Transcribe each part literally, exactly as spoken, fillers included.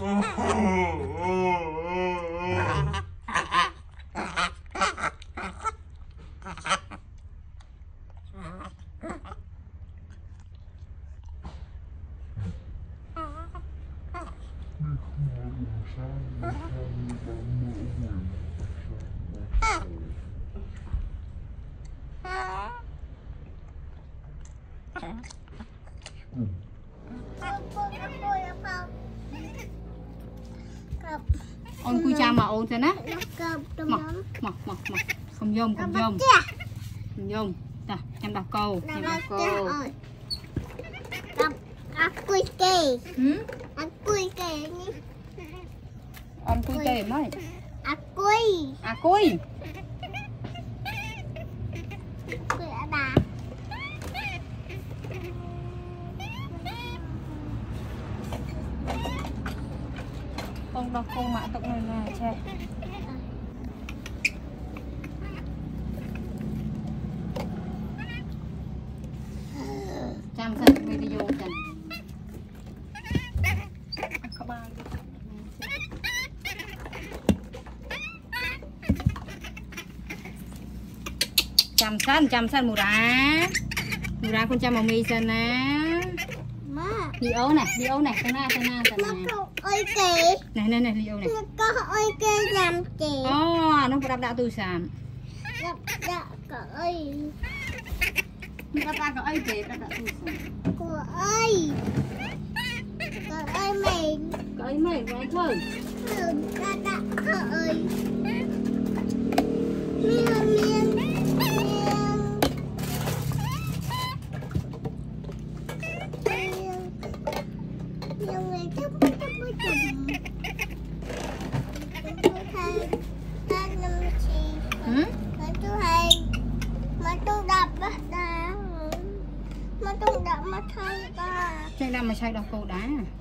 Ôn cùi cha mà ôn thế nè. Mọc mọc mọc mọc. Không dông không dông. Không dông. Ta em đọc câu. Em đọc câu. Đọc đọc cùi kì. Hử? Đọc cùi kì. Ôn cùi kì mấy. À cùi. À cùi. Cùi ở đà. Con đọc câu mã tộc này này che. Chăm sạch video chẳng. Các bạn. Chăm săn chăm săn mù đá. Mù đá con chăm màu mì sân á. Đi ấu này, đi ấu này, sang na, sang na, sang na. Ôi kì. Này, này, này, đi ấu này. Có ôi kì làm kì. Ồ, nó đập đạp tôi sàm. Đập đạp cởi. Đập đạp cởi kì, đập đạp tôi sàm. Của ơi. Cởi mình. Cởi mình, cái thôi. Đập đạp cởi. Miên, miên, miên. Chạy đâm mà chạy đọc câu đá.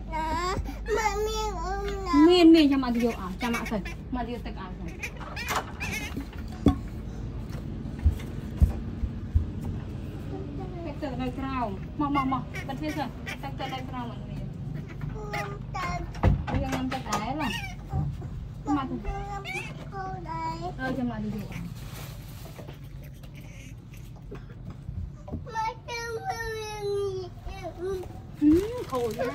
Miên miên cho mà tiêu à, cho mà thôi, mà tiêu tất cả rồi. Tách từ đây cao, mò mò mò, bật phía rồi, tách từ đây cao mà miên. Bây giờ ngâm tất cả là. Mà thôi. Ơi cho mà tiêu. Thôi nha.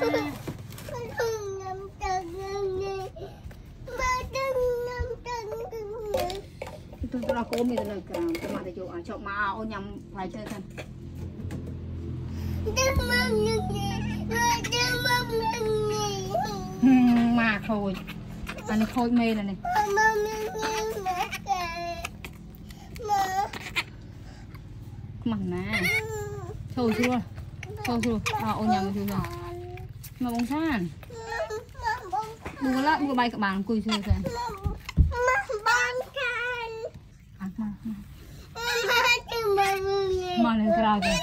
Tôi tôi cô mình là cái cái mà để chỗ ở chỗ mà ô nhầm phải chơi thân. Mà thôi. Anh ấy khôi mê này này. Mặn nè. Thôi chưa. Thôi chưa. À ô nhầm chưa rồi. Mà bông san. Bùa lá bùa bay các bạn cùi chưa xem. À mà mà. Mà lên cao kìa.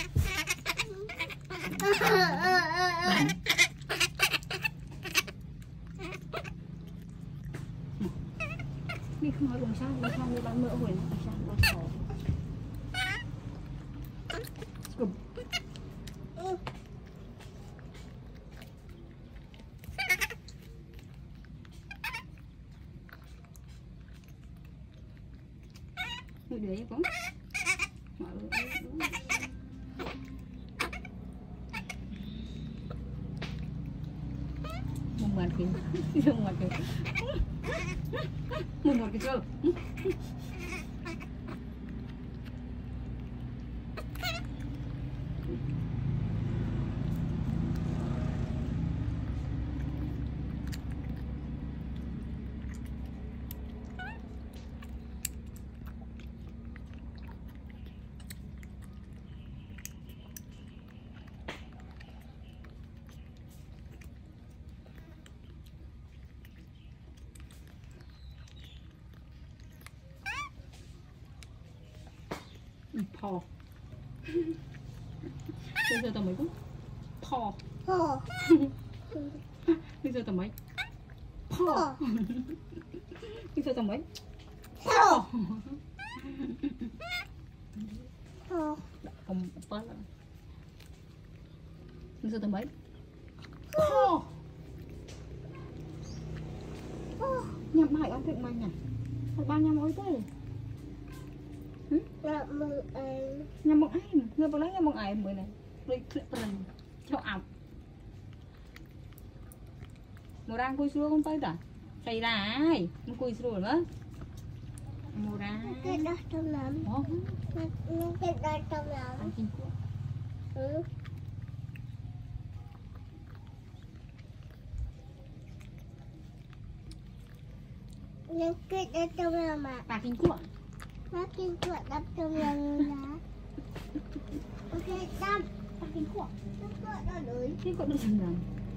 Đi không nói bông san, bông san đi bán mỡ hồi nó bông san bông sổ. Để con một mặt kìa, một mặt kìa, một mặt kìa chưa? Thò. Bây giờ tầm mấy cũng thò. Thò. Bây giờ tầm mấy thò. Bây giờ tầm mấy thò. Thò. Không bớt nữa. Bây giờ tầm mấy thò. nhầm bài ăn thịt mình nhỉ? Thật ba nhầm ôi thế. Nhầm mừng ai. Nhầm mừng ai? Người bảo lấy nhầm mừng ai mới này. Rồi thịt mình cho ọc. Một đang cùi xưa con tay ta. Chạy ra ai? Một cùi xưa nữa. Một đang. Cái đó trong lắm. Ồ. Cái đó trong lắm. Ăn kinh quá. Ừ. Nhưng cái đó trong lắm mà. Bà kinh quá. Nó kinh quá đắp trong lắm lá. Ok, đắp. Bà kinh quá. Nó có đó đuổi. Kinh quá được chẳng rằng.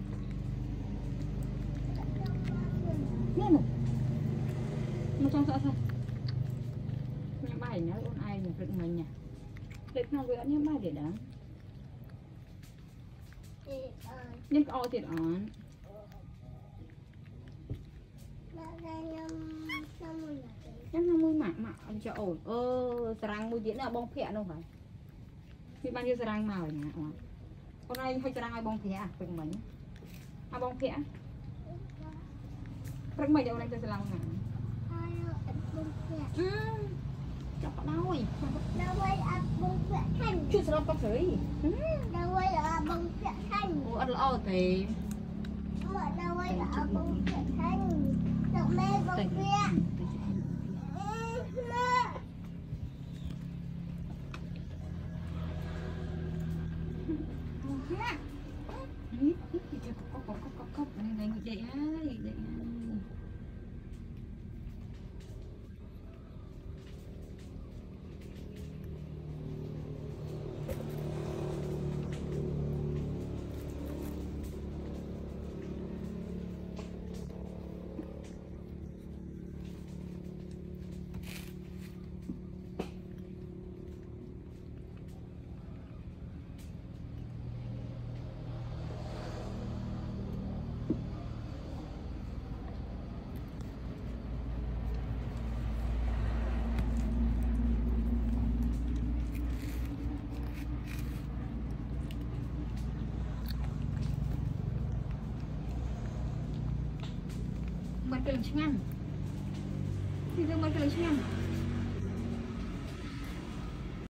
Nghe nè. Mà trong sợ sao? Nhắm bài nó ôn ai mà rực mình nhỉ? Lịch nào với ấn nhắm bài để đó. Nhưng có thiệt ổn. Chắc nó mùi mặn mặn anh cho ổn. Ơ, sarang mùi diễn là bông phẹ đâu phải. Thì bao nhiêu sarang màu nhỉ? Con này hơi sarang ai bông phẹ à? Rực mình. À bông phẹ. Rực mình đâu này cho sarang hả? Ừ. Chọc có đau rồi. Đâu quay ập bông phẹ thanh. Chút sarang tóc sới. Đâu quay ập bông phẹ thanh. Ủa, ăn lỡ thì. Mà đâu quay ập bông phẹ thanh. Đâu mê bông phẹ. Cốc cốc cốc cốc cốc này này dậy ai dậy ai. Mình kêu ngăn thì tôi mới kêu ngăn